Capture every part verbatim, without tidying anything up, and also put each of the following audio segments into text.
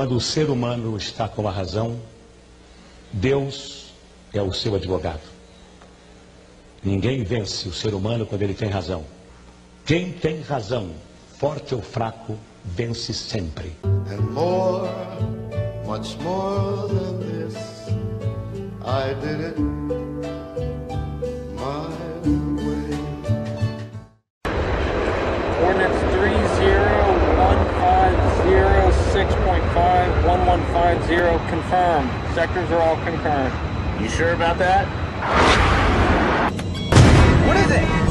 Quando o ser humano está com a razão, Deus é o seu advogado. Ninguém vence o ser humano quando ele tem razão. Quem tem razão, forte ou fraco, vence sempre. And more, much more than this, I did it my way. Ordinance three zero one five zero six point five one one five zero confirmed. Sectors are all concurrent. You sure about that? What is it?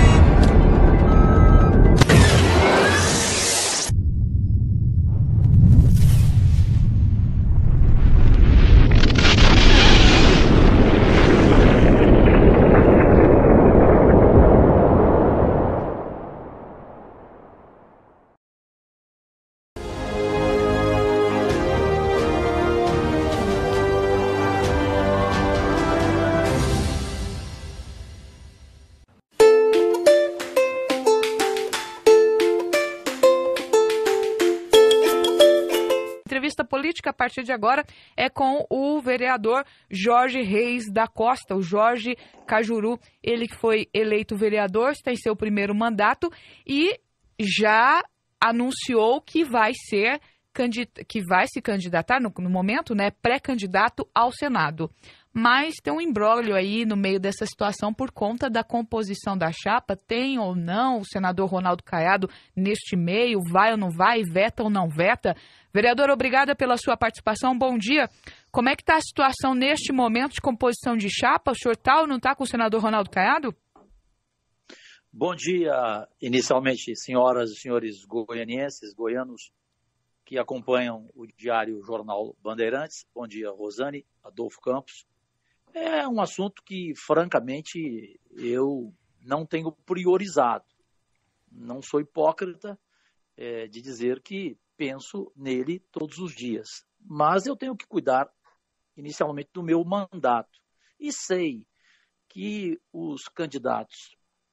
Entrevista política a partir de agora é com o vereador Jorge Reis da Costa, o Jorge Cajuru, ele que foi eleito vereador, está em seu primeiro mandato e já anunciou que vai ser que vai se candidatar no, no momento, né, pré-candidato ao Senado. Mas tem um imbróglio aí no meio dessa situação por conta da composição da chapa. Tem ou não o senador Ronaldo Caiado neste meio? Vai ou não vai? Veta ou não veta? Vereador, obrigada pela sua participação. Bom dia. Como é que está a situação neste momento de composição de chapa? O senhor está ou não está com o senador Ronaldo Caiado? Bom dia, inicialmente, senhoras e senhores goianienses, goianos que acompanham o diário Jornal Bandeirantes. Bom dia, Rosane, Adolfo Campos. É um assunto que, francamente, eu não tenho priorizado. Não sou hipócrita é, de dizer que penso nele todos os dias. Mas eu tenho que cuidar, inicialmente, do meu mandato. E sei que os candidatos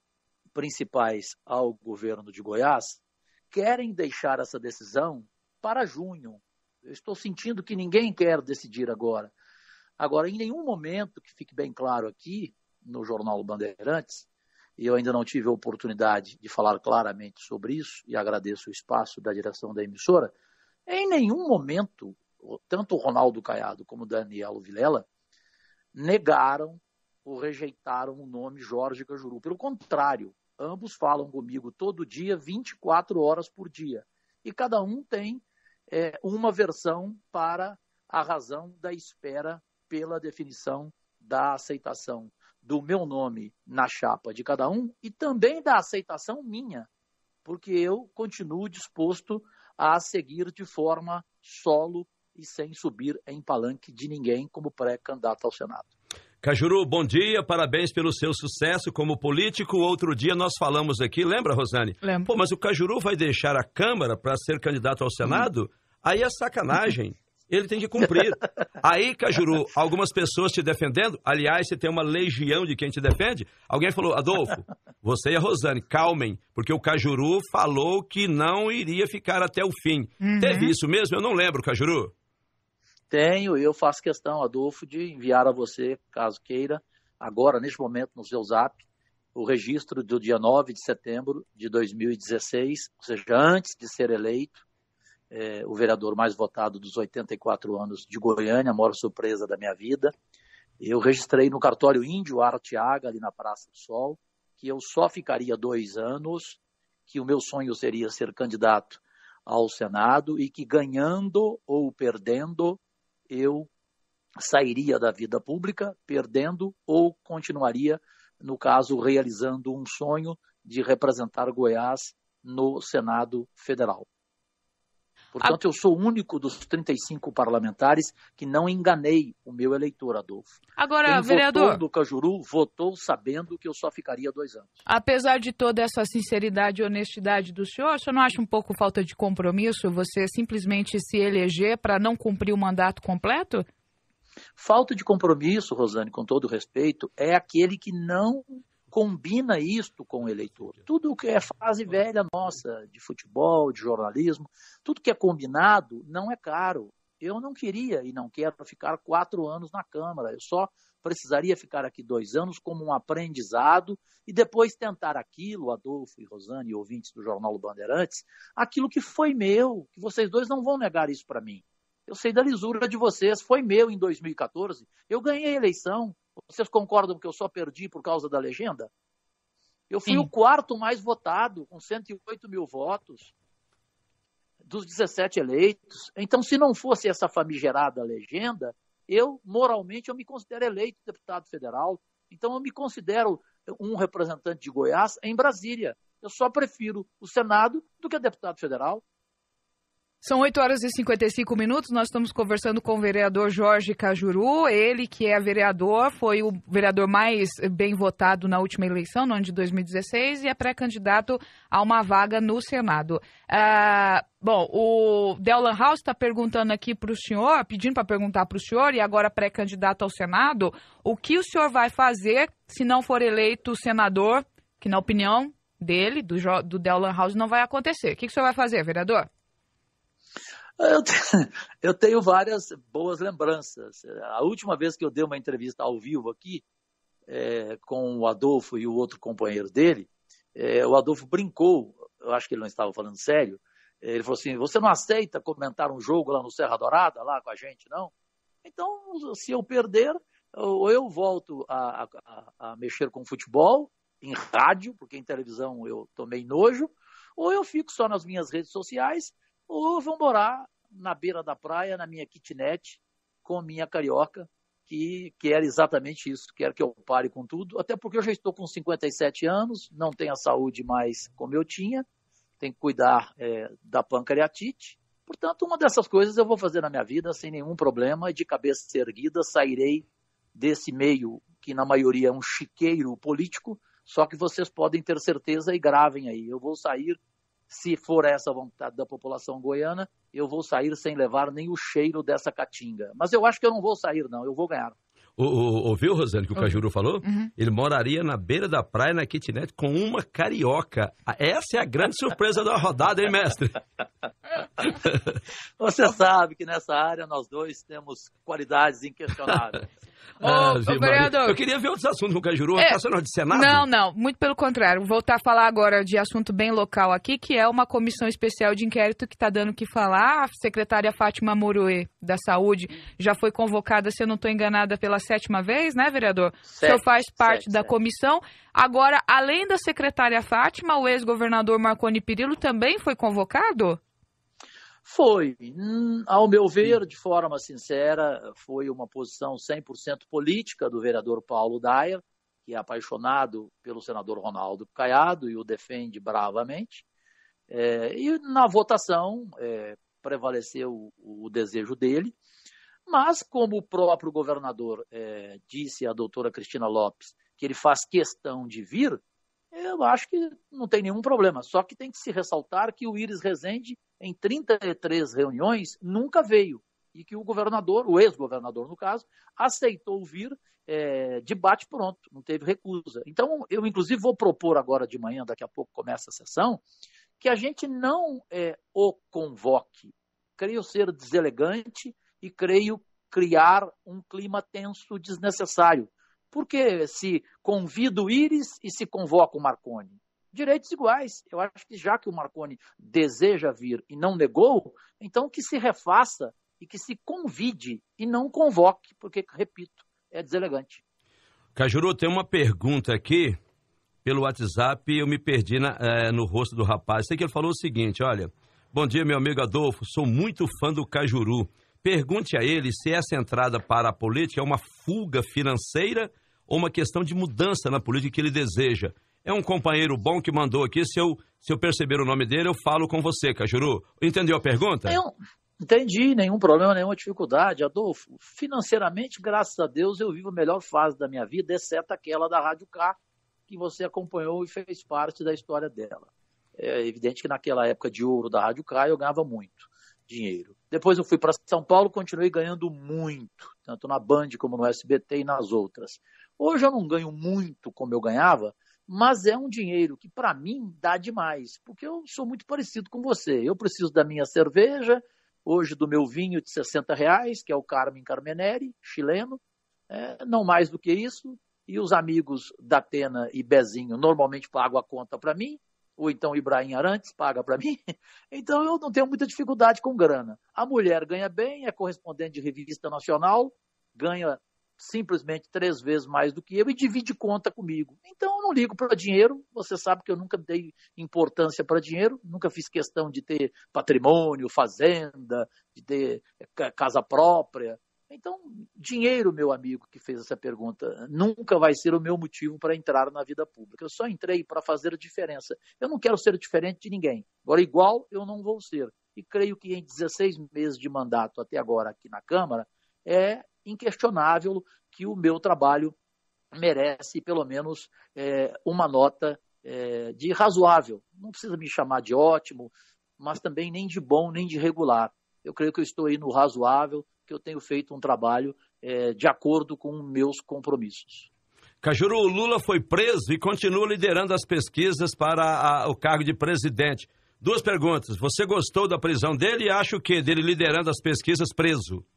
principais ao governo de Goiás querem deixar essa decisão para junho. Eu estou sentindo que ninguém quer decidir agora. Agora, em nenhum momento, que fique bem claro aqui, no Jornal Bandeirantes, e eu ainda não tive a oportunidade de falar claramente sobre isso, e agradeço o espaço da direção da emissora, em nenhum momento, tanto o Ronaldo Caiado como o Danielo Vilela negaram ou rejeitaram o nome Jorge Cajuru. Pelo contrário, ambos falam comigo todo dia, vinte e quatro horas por dia. E cada um tem é, uma versão para a razão da espera pela definição da aceitação do meu nome na chapa de cada um e também da aceitação minha, porque eu continuo disposto a seguir de forma solo e sem subir em palanque de ninguém como pré-candidato ao Senado. Cajuru, bom dia, parabéns pelo seu sucesso como político. Outro dia nós falamos aqui, lembra, Rosane? Lembro. Pô, mas o Cajuru vai deixar a Câmara para ser candidato ao Senado? Hum. Aí é sacanagem. Ele tem que cumprir. Aí, Cajuru, algumas pessoas te defendendo, aliás, você tem uma legião de quem te defende. Alguém falou, Adolfo, você e a Rosane, calmem, porque o Cajuru falou que não iria ficar até o fim. Uhum. Teve isso mesmo? Eu não lembro, Cajuru. Tenho, eu faço questão, Adolfo, de enviar a você, caso queira, agora, neste momento, no seu zap, o registro do dia nove de setembro de dois mil e dezesseis, ou seja, antes de ser eleito, É, o vereador mais votado dos oitenta e quatro anos de Goiânia, a maior surpresa da minha vida. Eu registrei no cartório Índio Arteaga, ali na Praça do Sol, que eu só ficaria dois anos, que o meu sonho seria ser candidato ao Senado e que ganhando ou perdendo, eu sairia da vida pública, perdendo ou continuaria, no caso, realizando um sonho de representar Goiás no Senado Federal. Portanto, eu sou o único dos trinta e cinco parlamentares que não enganei o meu eleitor, Adolfo. Agora, Quem vereador, votou no Cajuru, votou sabendo que eu só ficaria dois anos. Apesar de toda essa sinceridade e honestidade do senhor, o senhor não acha um pouco falta de compromisso você simplesmente se eleger para não cumprir o mandato completo? Falta de compromisso, Rosane, com todo respeito, é aquele que não combina isto com o eleitor. Tudo que é fase velha nossa, de futebol, de jornalismo, tudo que é combinado não é caro. Eu não queria e não quero ficar quatro anos na Câmara. Eu só precisaria ficar aqui dois anos como um aprendizado e depois tentar aquilo, Adolfo e Rosane e ouvintes do Jornal Bandeirantes, aquilo que foi meu, que vocês dois não vão negar isso para mim. Eu sei da lisura de vocês, foi meu em dois mil e quatorze, eu ganhei a eleição. Vocês concordam que eu só perdi por causa da legenda? Eu fui Sim. o quarto mais votado, com cento e oito mil votos, dos dezessete eleitos. Então, se não fosse essa famigerada legenda, eu, moralmente, eu me considero eleito deputado federal. Então, eu me considero um representante de Goiás em Brasília. Eu só prefiro o Senado do que deputado federal. São oito horas e cinquenta e cinco minutos, nós estamos conversando com o vereador Jorge Cajuru, ele que é vereador, foi o vereador mais bem votado na última eleição, no ano de dois mil e dezesseis, e é pré-candidato a uma vaga no Senado. Ah, bom, o Dellan House está perguntando aqui para o senhor, pedindo para perguntar para o senhor, e agora pré-candidato ao Senado, o que o senhor vai fazer se não for eleito senador, que na opinião dele, do, do Dellan House, não vai acontecer. O que, que o senhor vai fazer, vereador? Eu tenho, eu tenho várias boas lembranças. A última vez que eu dei uma entrevista ao vivo aqui, é, com o Adolfo e o outro companheiro dele, é, o Adolfo brincou, eu acho que ele não estava falando sério, ele falou assim, você não aceita comentar um jogo lá no Serra Dourada, lá com a gente, não? Então, se eu perder, ou eu volto a, a, a mexer com futebol, em rádio, porque em televisão eu tomei nojo, ou eu fico só nas minhas redes sociais, ou vão morar na beira da praia, na minha kitnet, com minha carioca, que quer exatamente isso, quer que eu pare com tudo, até porque eu já estou com cinquenta e sete anos, não tenho a saúde mais como eu tinha, tenho que cuidar é, da pancreatite, portanto, uma dessas coisas eu vou fazer na minha vida sem nenhum problema, de cabeça erguida, sairei desse meio que na maioria é um chiqueiro político, só que vocês podem ter certeza e gravem aí, eu vou sair. Se for essa a vontade da população goiana, eu vou sair sem levar nem o cheiro dessa caatinga. Mas eu acho que eu não vou sair, não. Eu vou ganhar. O, o, ouviu, Rosane, que o Cajuru falou? Uhum. Ele moraria na beira da praia, na kitnet, com uma carioca. Essa é a grande surpresa da rodada, hein, mestre? Você sabe que nessa área nós dois temos qualidades inquestionáveis. Ah, ô, ô, vereador, eu queria ver outros assuntos com o Cajuru. É, tá sendo de Senado? Não, não, muito pelo contrário. Vou voltar a falar agora de assunto bem local aqui, que é uma comissão especial de inquérito que está dando o que falar. A secretária Fátima Moroê, da Saúde, já foi convocada, se eu não estou enganada, pela sétima vez, né, vereador? Sete, o senhor faz parte sete, da sete. comissão. Agora, além da secretária Fátima, o ex-governador Marconi Perillo também foi convocado? Foi. Ao meu ver, de forma sincera, foi uma posição cem por cento política do vereador Paulo Dayer, que é apaixonado pelo senador Ronaldo Caiado e o defende bravamente. É, e na votação é, prevaleceu o, o desejo dele, mas como o próprio governador é, disse à doutora Cristina Lopes que ele faz questão de vir, eu acho que não tem nenhum problema. Só que tem que se ressaltar que o Iris Rezende, em trinta e três reuniões, nunca veio. E que o governador, o ex-governador no caso, aceitou vir é, de bate-pronto, não teve recusa. Então, eu inclusive vou propor agora de manhã, daqui a pouco começa a sessão, que a gente não é, o convoque. Creio ser deselegante e creio criar um clima tenso desnecessário. Porque se convida o Iris e se convoca o Marconi? Direitos iguais. Eu acho que já que o Marconi deseja vir e não negou, então que se refaça e que se convide e não convoque, porque, repito, é deselegante. Cajuru, tem uma pergunta aqui pelo WhatsApp e eu me perdi na, é, no rosto do rapaz. Sei que ele falou o seguinte, olha, bom dia, meu amigo Adolfo, sou muito fã do Cajuru. Pergunte a ele se essa entrada para a política é uma fuga financeira ou uma questão de mudança na política que ele deseja. É um companheiro bom que mandou aqui, se eu, se eu perceber o nome dele, eu falo com você, Cajuru. Entendeu a pergunta? Nenhum, entendi, nenhum problema, nenhuma dificuldade. Adolfo, financeiramente, graças a Deus, eu vivo a melhor fase da minha vida, exceto aquela da Rádio K, que você acompanhou e fez parte da história dela. É evidente que naquela época de ouro da Rádio K, eu ganhava muito dinheiro. Depois eu fui para São Paulo, continuei ganhando muito, tanto na Band como no S B T e nas outras. Hoje eu não ganho muito como eu ganhava, mas é um dinheiro que, para mim, dá demais, porque eu sou muito parecido com você. Eu preciso da minha cerveja, hoje do meu vinho de sessenta reais, que é o Carmen Carmenere, chileno, é, não mais do que isso, e os amigos da Pena e Bezinho normalmente pagam a conta para mim, ou então Ibrahim Arantes paga para mim, então eu não tenho muita dificuldade com grana. A mulher ganha bem, é correspondente de revista nacional, ganha simplesmente três vezes mais do que eu e divide conta comigo. Então eu não ligo para dinheiro, você sabe que eu nunca dei importância para dinheiro, nunca fiz questão de ter patrimônio, fazenda, de ter casa própria. Então, dinheiro, meu amigo que fez essa pergunta, nunca vai ser o meu motivo para entrar na vida pública. Eu só entrei para fazer a diferença. Eu não quero ser diferente de ninguém. Agora, igual, eu não vou ser. E creio que em dezesseis meses de mandato até agora aqui na Câmara, é inquestionável que o meu trabalho merece, pelo menos, é, uma nota é, de razoável. Não precisa me chamar de ótimo, mas também nem de bom, nem de regular. Eu creio que eu estou aí no razoável, que eu tenho feito um trabalho é, de acordo com meus compromissos. Cajuru, o Lula foi preso e continua liderando as pesquisas para a, o cargo de presidente. Duas perguntas. Você gostou da prisão dele e acha o quê? Dele liderando as pesquisas preso?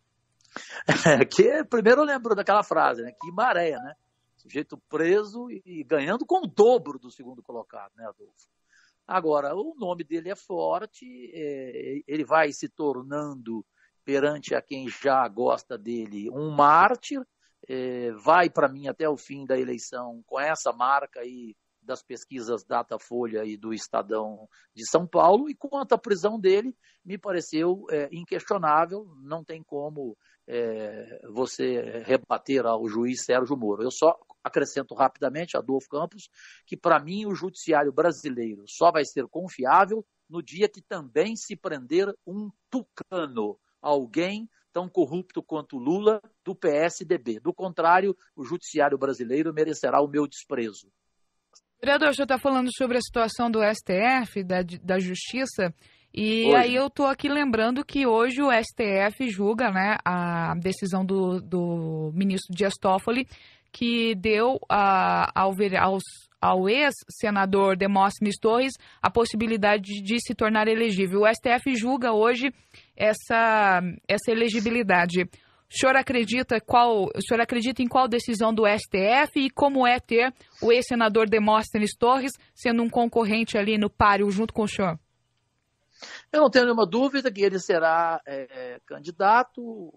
É, que, primeiro eu lembro daquela frase, né? Que maré, né? Sujeito preso e, e ganhando com o dobro do segundo colocado, né, Adolfo? Agora, o nome dele é forte, é, ele vai se tornando, perante a quem já gosta dele, um mártir, é, vai para mim até o fim da eleição com essa marca aí das pesquisas Datafolha e do Estadão de São Paulo, e quanto à prisão dele, me pareceu é, inquestionável, não tem como é, você rebater ao juiz Sérgio Moro. Eu só acrescento rapidamente, Adolfo Campos, que para mim o judiciário brasileiro só vai ser confiável no dia que também se prender um tucano, alguém tão corrupto quanto Lula, do P S D B. Do contrário, o judiciário brasileiro merecerá o meu desprezo. Vereador, o senhor está falando sobre a situação do S T F, da, da Justiça, e Hoje. aí eu estou aqui lembrando que hoje o S T F julga, né, a decisão do, do ministro Dias Toffoli, que deu a, ao, aos, ao ex-senador Demóstenes Torres a possibilidade de, de se tornar elegível. O S T F julga hoje essa, essa elegibilidade. O senhor acredita qual, o senhor acredita em qual decisão do S T F e como é ter o ex-senador Demóstenes Torres sendo um concorrente ali no páreo junto com o senhor? Eu não tenho nenhuma dúvida que ele será é, candidato.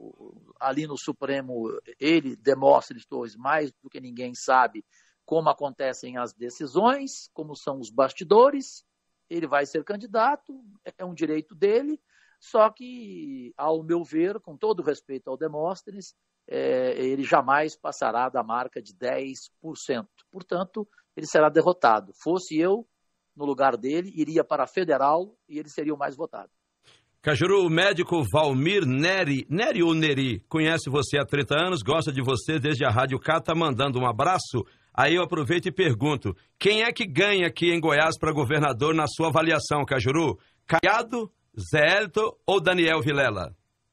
Ali no Supremo, ele, Demóstenes Torres, mais do que ninguém sabe como acontecem as decisões, como são os bastidores. Ele vai ser candidato, é um direito dele. Só que, ao meu ver, com todo respeito ao Demóstenes, é, ele jamais passará da marca de dez por cento. Portanto, ele será derrotado. Fosse eu, no lugar dele, iria para a federal e ele seria o mais votado. Cajuru, o médico Valmir Neri, Neri ou Neri, conhece você há trinta anos, gosta de você desde a Rádio K, tá mandando um abraço. Aí eu aproveito e pergunto, quem é que ganha aqui em Goiás para governador na sua avaliação, Cajuru? Caiado, Zé Elton ou Daniel Vilela?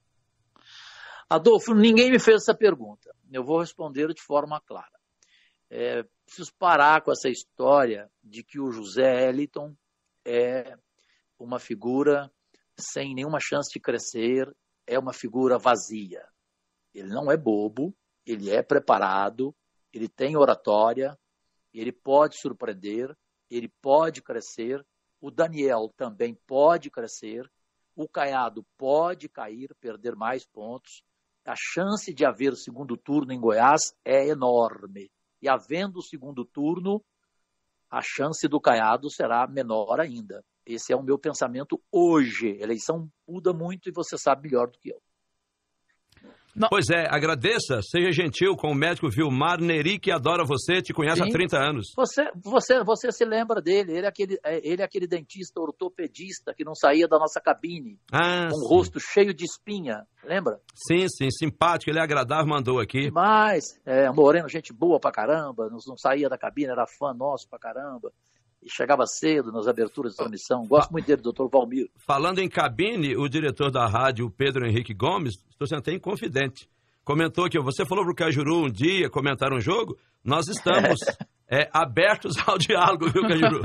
Adolfo, ninguém me fez essa pergunta. Eu vou responder de forma clara. É, preciso parar com essa história de que o José Eliton é uma figura sem nenhuma chance de crescer, é uma figura vazia. Ele não é bobo, ele é preparado, ele tem oratória, ele pode surpreender, ele pode crescer, o Daniel também pode crescer, o Caiado pode cair, perder mais pontos. A chance de haver segundo turno em Goiás é enorme. E havendo o segundo turno, a chance do Caiado será menor ainda. Esse é o meu pensamento hoje. A eleição muda muito e você sabe melhor do que eu. Não. Pois é, agradeça, seja gentil com o médico Vilmar Neri, que adora você, te conhece Sim. há trinta anos. Você, você, você se lembra dele, ele é, aquele, ele é aquele dentista ortopedista que não saía da nossa cabine, ah, com sim. o rosto cheio de espinha, lembra? Sim, sim, simpático, ele é agradável, mandou aqui. Mas, é, Moreno, gente boa pra caramba, não, não saía da cabine, era fã nosso pra caramba. E chegava cedo nas aberturas de transmissão. Gosto muito dele, doutor Valmir. Falando em cabine, o diretor da rádio, Pedro Henrique Gomes, estou sendo até inconfidente, comentou que você falou para o Cajuru um dia comentar um jogo, nós estamos é, abertos ao diálogo, viu, Cajuru?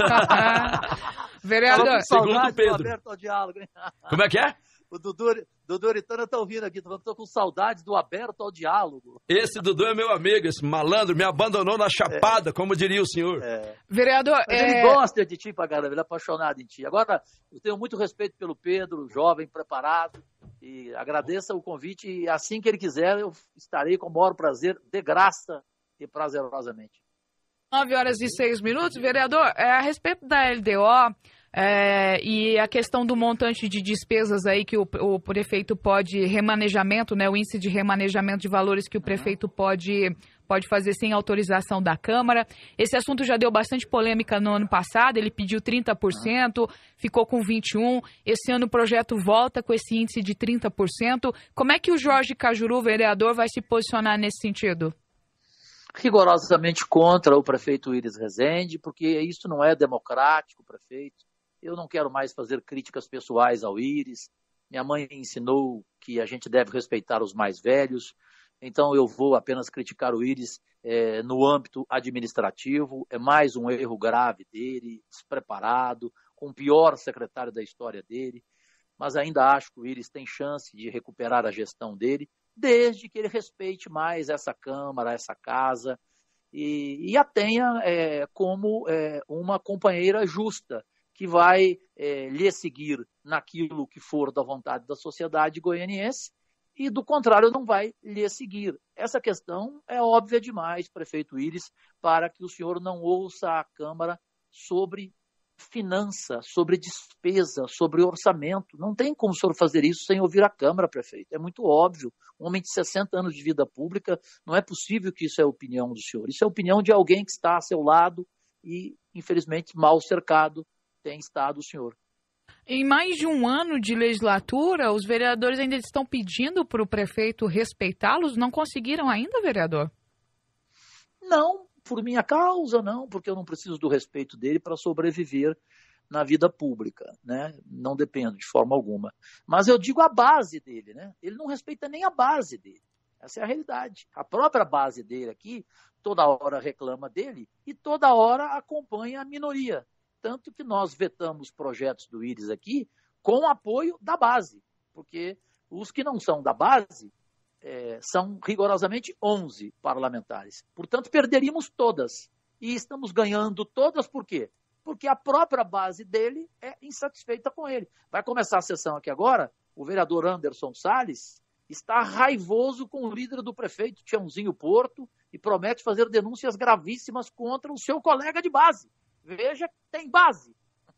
Vereador. Segundo Pedro. Aberto ao diálogo, hein? Como é que é? O Dudu, Dudu Aritana tá ouvindo aqui, tô com saudades do aberto ao diálogo. Esse Dudu é meu amigo, esse malandro me abandonou na chapada, é. como diria o senhor. É. Vereador, Mas é... ele gosta de ti pra caramba, ele é apaixonado em ti. Agora, eu tenho muito respeito pelo Pedro, jovem, preparado, e agradeça o convite, e assim que ele quiser, eu estarei com o maior prazer, de graça e prazerosamente. nove horas e seis minutos, vereador, é, a respeito da L D O é, e a questão do montante de despesas aí que o, o prefeito pode, remanejamento, né, o índice de remanejamento de valores que o prefeito pode, pode fazer sem autorização da Câmara. Esse assunto já deu bastante polêmica no ano passado, ele pediu trinta por cento, ficou com vinte e um por cento, esse ano o projeto volta com esse índice de trinta por cento. Como é que o Jorge Cajuru, vereador, vai se posicionar nesse sentido? Rigorosamente contra o prefeito Iris Rezende, porque isso não é democrático, prefeito. Eu não quero mais fazer críticas pessoais ao Iris. Minha mãe ensinou que a gente deve respeitar os mais velhos, então eu vou apenas criticar o Iris é, no âmbito administrativo. É mais um erro grave dele, despreparado, com o pior secretário da história dele, mas ainda acho que o Iris tem chance de recuperar a gestão dele, desde que ele respeite mais essa Câmara, essa casa, e, e a tenha é, como é, uma companheira justa, que vai é, lhe seguir naquilo que for da vontade da sociedade goianiense, e do contrário não vai lhe seguir. Essa questão é óbvia demais, prefeito Iris, para que o senhor não ouça a Câmara sobre finança, sobre despesa, sobre orçamento. Não tem como o senhor fazer isso sem ouvir a Câmara, prefeito. É muito óbvio. Um homem de sessenta anos de vida pública, não é possível que isso é a opinião do senhor. Isso é a opinião de alguém que está a seu lado e, infelizmente, mal cercado tem estado o senhor. Em mais de um ano de legislatura, os vereadores ainda estão pedindo para o prefeito respeitá-los? Não conseguiram ainda, vereador? Não, por minha causa, não, porque eu não preciso do respeito dele para sobreviver na vida pública, né? Não dependo de forma alguma. Mas eu digo a base dele, né? Ele não respeita nem a base dele. Essa é a realidade. A própria base dele aqui, toda hora reclama dele e toda hora acompanha a minoria. Tanto que nós vetamos projetos do Iris aqui com o apoio da base, porque os que não são da base é, são rigorosamente onze parlamentares. Portanto, perderíamos todas. E estamos ganhando todas por quê? Porque a própria base dele é insatisfeita com ele. Vai começar a sessão aqui agora, o vereador Anderson Salles está raivoso com o líder do prefeito, Tiãozinho Porto, e promete fazer denúncias gravíssimas contra o seu colega de base. Veja, tem base.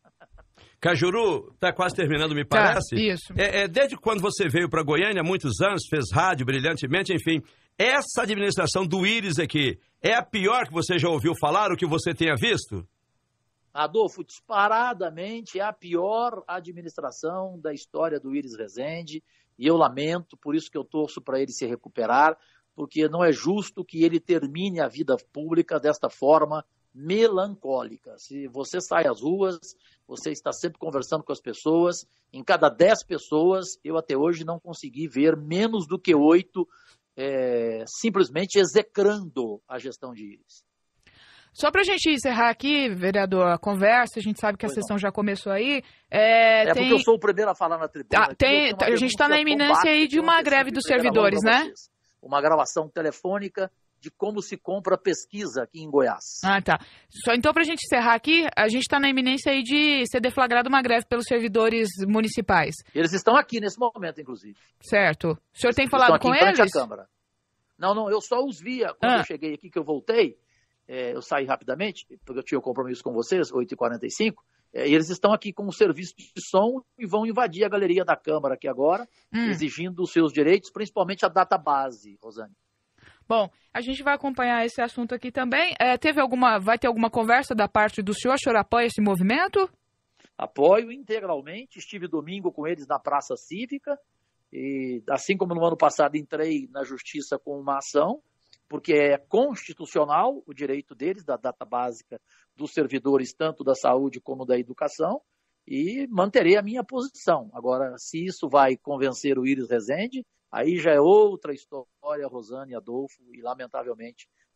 Cajuru, está quase terminando, me parece. Tá, isso. É, é, desde quando você veio para Goiânia, há muitos anos, fez rádio brilhantemente, enfim. Essa administração do Iris aqui é a pior que você já ouviu falar, o que você tenha visto? Adolfo, disparadamente é a pior administração da história do Iris Rezende, e eu lamento, por isso que eu torço para ele se recuperar, porque não é justo que ele termine a vida pública desta forma melancólica. Se você sai às ruas, você está sempre conversando com as pessoas, em cada dez pessoas, eu até hoje não consegui ver menos do que oito é, simplesmente execrando a gestão de Iris. Só para a gente encerrar aqui, vereador, a conversa, a gente sabe que a pois sessão não. já começou aí. É, é tem... porque eu sou o primeiro a falar na tribuna. Ah, tem... A gente está na iminência aí de uma greve dos servidores, né? Uma gravação telefônica de como se compra pesquisa aqui em Goiás. Ah, tá. Só então, para a gente encerrar aqui, a gente está na iminência aí de ser deflagrada uma greve pelos servidores municipais. Eles estão aqui nesse momento, inclusive. Certo. O senhor eles tem falado com eles? À Câmara. Não, não, eu só os via. Quando ah. eu cheguei aqui, que eu voltei, é, eu saí rapidamente, porque eu tinha um compromisso com vocês, oito e quarenta e cinco, é, e eles estão aqui com o serviço de som e vão invadir a galeria da Câmara aqui agora, hum. exigindo os seus direitos, principalmente a database, Rosane. Bom, a gente vai acompanhar esse assunto aqui também. É, teve alguma, vai ter alguma conversa da parte do senhor? O senhor apoia esse movimento? Apoio integralmente. Estive domingo com eles na Praça Cívica e, assim como no ano passado, entrei na Justiça com uma ação, porque é constitucional o direito deles, da data básica dos servidores, tanto da saúde como da educação, e manterei a minha posição. Agora, se isso vai convencer o Iris Rezende, aí já é outra história, Rosane, Adolfo, e lamentavelmente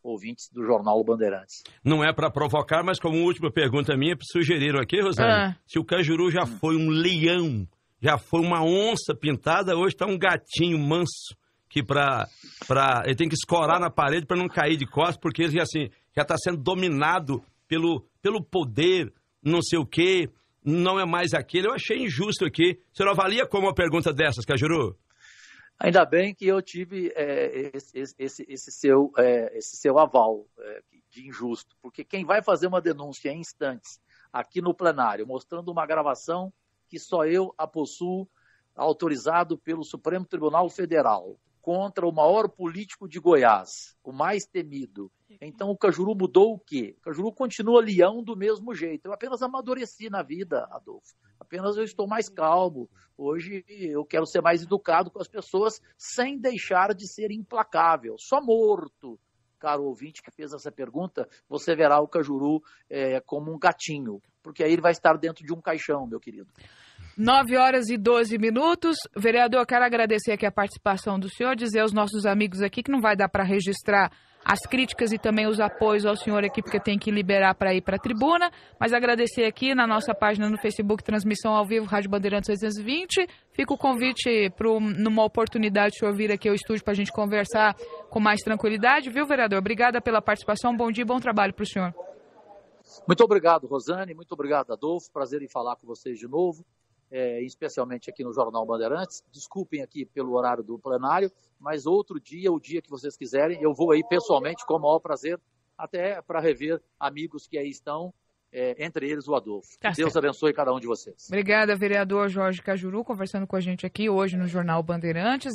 ouvintes do Jornal Bandeirantes. Não é para provocar, mas como última pergunta minha, sugeriram aqui, Rosane, Ah. se o cajuru já foi um leão, já foi uma onça pintada, hoje está um gatinho manso, que pra, pra, ele tem que escorar na parede para não cair de costas, porque ele assim, já está sendo dominado pelo, pelo poder, não sei o quê, não é mais aquele. Eu achei injusto aqui. O senhor avalia como uma pergunta dessas, Cajuru? Ainda bem que eu tive é, esse, esse, esse, seu, é, esse seu aval é, de injusto, porque quem vai fazer uma denúncia em instantes aqui no plenário, mostrando uma gravação que só eu a possuo, autorizado pelo Supremo Tribunal Federal, contra o maior político de Goiás, o mais temido. Então o Cajuru mudou o quê? O Cajuru continua leão do mesmo jeito. Eu apenas amadureci na vida, Adolfo. Apenas eu estou mais calmo. Hoje eu quero ser mais educado com as pessoas sem deixar de ser implacável. Só morto, caro ouvinte que fez essa pergunta, você verá o Cajuru é, como um gatinho, porque aí ele vai estar dentro de um caixão, meu querido. nove horas e doze minutos. Vereador, quero agradecer aqui a participação do senhor, dizer aos nossos amigos aqui que não vai dar para registrar as críticas e também os apoios ao senhor aqui, porque tem que liberar para ir para a tribuna, mas agradecer aqui na nossa página no Facebook, transmissão ao vivo, Rádio Bandeirantes oitocentos e vinte. Fica o convite para numa oportunidade o senhor vir aqui ao estúdio para a gente conversar com mais tranquilidade, viu, vereador? Obrigada pela participação, bom dia e bom trabalho para o senhor. Muito obrigado, Rosane, muito obrigado, Adolfo, prazer em falar com vocês de novo. É, especialmente aqui no Jornal Bandeirantes. Desculpem aqui pelo horário do plenário, mas outro dia, o dia que vocês quiserem, eu vou aí pessoalmente com o maior prazer, até para rever amigos que aí estão, é, entre eles o Adolfo. Tá Que Deus certo. abençoe cada um de vocês. Obrigada, vereador Jorge Cajuru, conversando com a gente aqui hoje no Jornal Bandeirantes.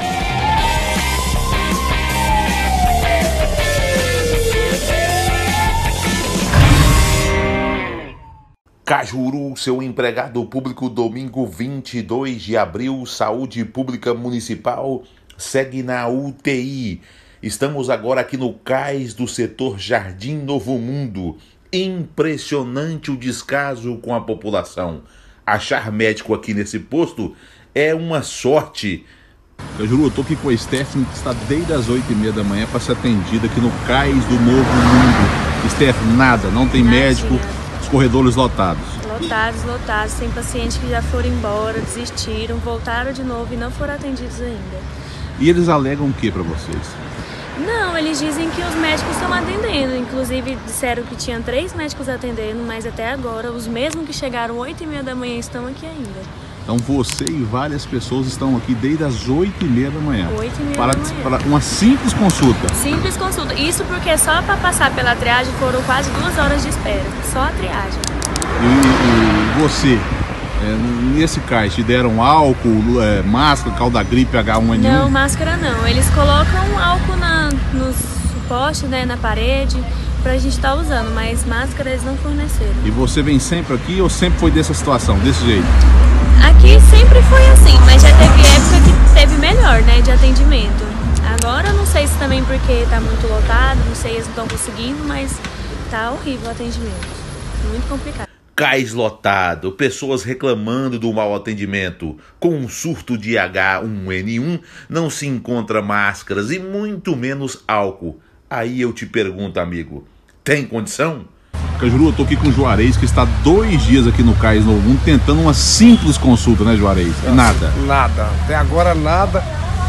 Cajuru, seu empregado público, domingo vinte e dois de abril, Saúde Pública Municipal, segue na U T I. Estamos agora aqui no cais do setor Jardim Novo Mundo. Impressionante o descaso com a população. Achar médico aqui nesse posto é uma sorte. Cajuru, eu tô aqui com a Stephanie, que está desde as oito e meia da manhã para ser atendida aqui no cais do Novo Mundo. Stephanie, nada, não tem Imagina. médico. Os corredores lotados. Lotados, lotados. Tem pacientes que já foram embora, desistiram, voltaram de novo e não foram atendidos ainda. E eles alegam o que para vocês? Não, eles dizem que os médicos estão atendendo. Inclusive disseram que tinham três médicos atendendo, mas até agora os mesmos que chegaram oito e meia da manhã estão aqui ainda. Então você e várias pessoas estão aqui desde as oito e meia da manhã. oito e meia para, da manhã. para uma simples consulta. Simples consulta. Isso porque só para passar pela triagem foram quase duas horas de espera. Só a triagem. E, e você, é, nesse cais, te deram álcool, é, máscara, calda gripe, H um N um? Não, máscara não. Eles colocam álcool na, nos postes, né, na parede, pra gente estar usando, mas máscara eles não forneceram. E você vem sempre aqui ou sempre foi dessa situação, desse jeito? Aqui sempre foi assim, mas já teve época que teve melhor, né, de atendimento. Agora não sei se também porque tá muito lotado, não sei se eles não estão conseguindo, mas tá horrível o atendimento. Muito complicado. Cais lotado, pessoas reclamando do mau atendimento. Com um surto de H um N um, não se encontra máscaras e muito menos álcool. Aí eu te pergunto, amigo, tem condição? Cajuru, eu tô aqui com o Juarez, que está dois dias aqui no Cais Novo Mundo, tentando uma simples consulta, né, Juarez? E nada. Nada, até agora nada.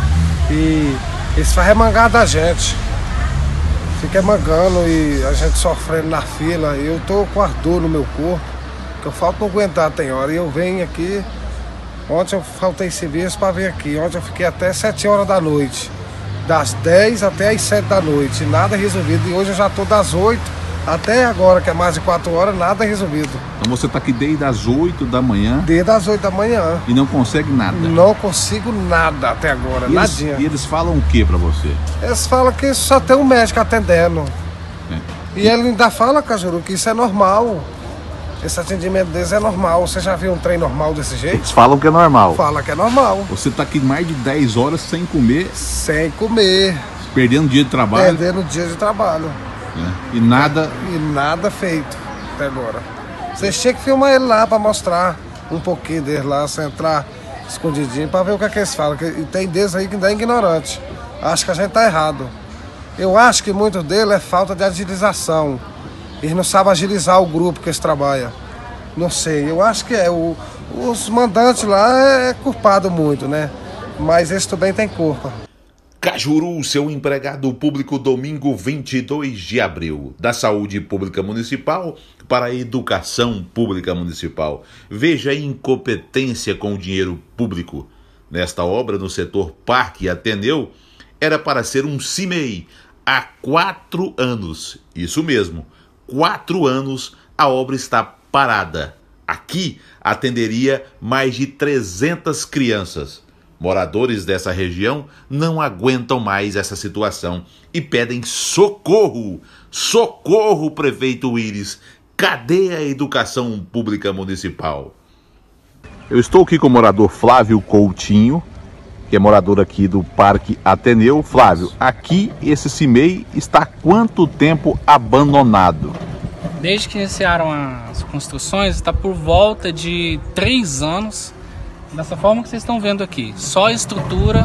E eles fazem remangar da gente. Fica remangando e a gente sofrendo na fila. Eu tô com a dor no meu corpo, que eu falto não aguentar, tem hora. E eu venho aqui, ontem eu faltei serviço para vir aqui. Ontem eu fiquei até sete horas da noite. Das dez até as sete da noite, nada resolvido. E hoje eu já tô das oito até agora, que é mais de quatro horas, nada resolvido. Então você tá aqui desde as oito da manhã Desde as oito da manhã. e não consegue nada. Não consigo nada até agora, E eles, nadinha. e eles falam o que pra você? Eles falam que só tem um médico atendendo. É. E ele ainda fala, Cajuru, que isso é normal. Esse atendimento deles é normal. Você já viu um trem normal desse jeito? Eles falam que é normal. Fala que é normal. Você tá aqui mais de dez horas sem comer, Sem comer, perdendo dia de trabalho, perdendo dia de trabalho. né? E nada. E nada feito até agora. Vocês tinham que filmar ele lá pra mostrar um pouquinho dele lá, você entrar escondidinho pra ver o que é que eles falam. Que- E tem deles aí que ainda é ignorante. Acho que a gente tá errado. Eu acho que muito dele é falta de agilização. Eles não sabem agilizar o grupo que eles trabalham. Não sei, eu acho que é. O, os mandantes lá é culpado muito, né? Mas esse também tem culpa. Cajuru, seu empregado público, domingo vinte e dois de abril, da Saúde Pública Municipal para a Educação Pública Municipal. Veja a incompetência com o dinheiro público. Nesta obra, no setor Parque Ateneu, era para ser um C I M E I há quatro anos. Isso mesmo, quatro anos a obra está parada. Aqui atenderia mais de trezentas crianças. Moradores dessa região não aguentam mais essa situação e pedem socorro. Socorro, prefeito Willis. Cadê a educação pública municipal? Eu estou aqui com o morador Flávio Coutinho, que é morador aqui do Parque Ateneu. Flávio, aqui esse C I M E I está há quanto tempo abandonado? Desde que iniciaram as construções, está por volta de três anos. Dessa forma que vocês estão vendo aqui, só estrutura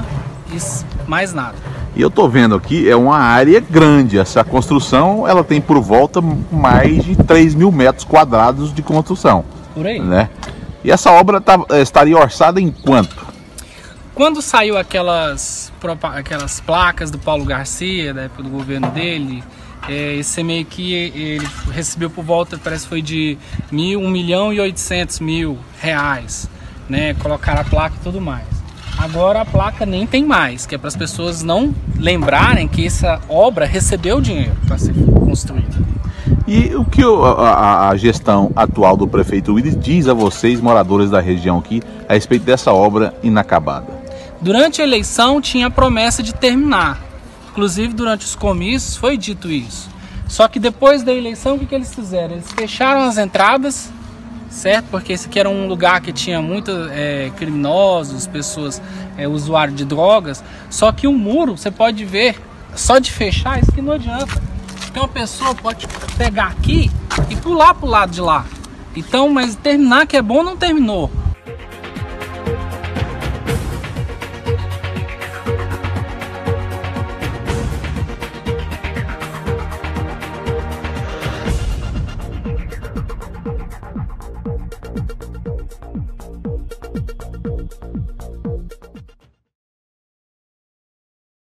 e mais nada. E eu tô vendo aqui, é uma área grande. Essa construção, ela tem por volta mais de três mil metros quadrados de construção. Por aí. Né? E essa obra tá, estaria orçada em quanto? Quando saiu aquelas, aquelas placas do Paulo Garcia, da época do governo dele, é, esse meio que ele recebeu por volta, parece que foi de mil, um milhão e oitocentos mil reais. Né, colocar a placa e tudo mais. Agora a placa nem tem mais, que é para as pessoas não lembrarem que essa obra recebeu dinheiro para ser construída. E o que a, a gestão atual do prefeito Willis diz a vocês, moradores da região aqui, a respeito dessa obra inacabada? Durante a eleição tinha a promessa de terminar. Inclusive durante os comícios foi dito isso. Só que depois da eleição o que, que eles fizeram? Eles fecharam as entradas, certo? Porque esse aqui era um lugar que tinha muitos é, criminosos, pessoas, é, usuários de drogas. Só que o muro, você pode ver, só de fechar, isso que não adianta. Porque uma pessoa pode pegar aqui e pular pro lado de lá. Então, mas terminar que é bom, não terminou.